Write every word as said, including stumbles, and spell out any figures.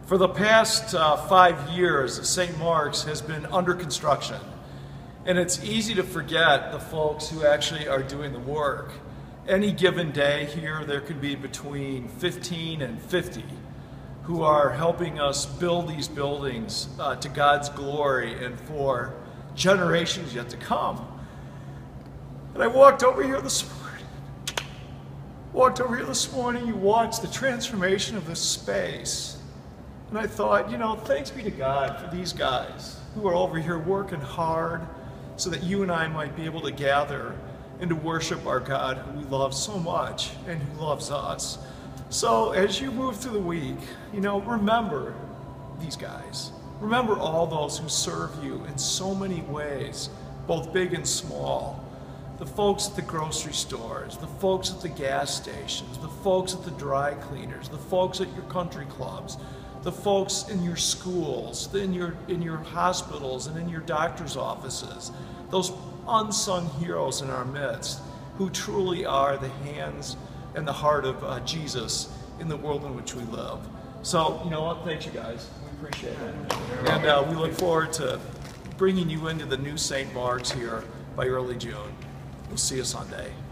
For the past uh, five years, Saint Mark's has been under construction. And it's easy to forget the folks who actually are doing the work. Any given day here, there could be between fifteen and fifty who are helping us build these buildings uh, to God's glory and for generations yet to come. And I walked over here this morning. Walked over here this morning, you watched the transformation of this space. And I thought, you know, thanks be to God for these guys who are over here working hard so that you and I might be able to gather and to worship our God who we love so much and who loves us. So as you move through the week, you know, remember these guys. Remember all those who serve you in so many ways, both big and small. The folks at the grocery stores, the folks at the gas stations, the folks at the dry cleaners, the folks at your country clubs, the folks in your schools, in your, in your hospitals and in your doctor's offices, those unsung heroes in our midst who truly are the hands and the heart of uh, Jesus in the world in which we live. So, you know what, thank you guys, we appreciate it. And uh, we look forward to bringing you into the new Saint Mark's here by early June. We'll see you Sunday.